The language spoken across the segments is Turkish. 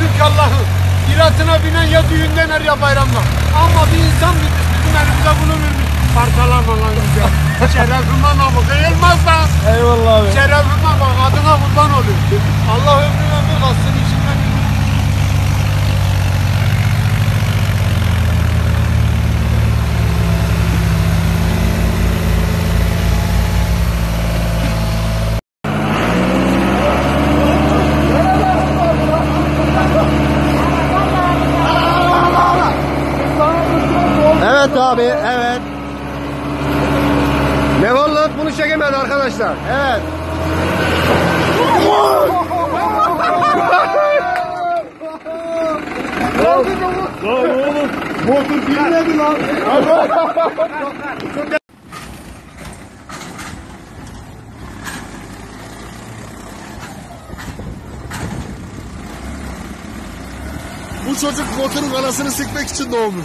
Mülk Allah'ın. İratına binen ya düğünden er ya bayramdan. Ama bir insan bilmiş bizim elimize bunu vermiş. Parçalama lan güzel. Şerefime namı kıyılmaz lan. Eyvallah abi. Şerefime bak, adına kurban oluyor. Allah ömrün ömür kalsın içinden. Evet abi, evet. Nevallat bunu çekemedi arkadaşlar. Evet. Oğlum, motor bilmedi lan. Bu çocuk motorun anasını sikmek için doğmuş.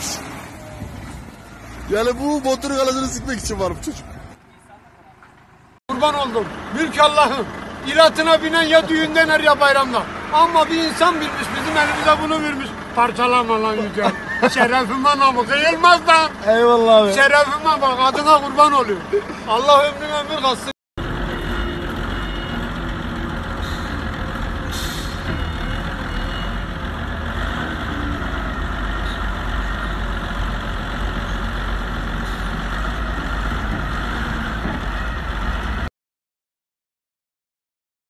Yani bu motorun anasını sikmek için var bu çocuk. Kurban oldum. Mülk Allah'ın. İratına binen ya düğünden er ya bayramdan. Ama bir insan bilmiş bizim elimize bunu vermiş. Parçalama lan güzel. Şerefime namı kıyılmaz lan. Eyvallah abi. Şerefime bak, adına kurban oluyor. Allah ömrün ömür kalsın.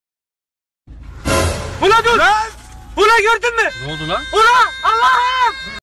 Ula dur! Ula gördün mü? Ne oldu lan? Ula! Allah'ım!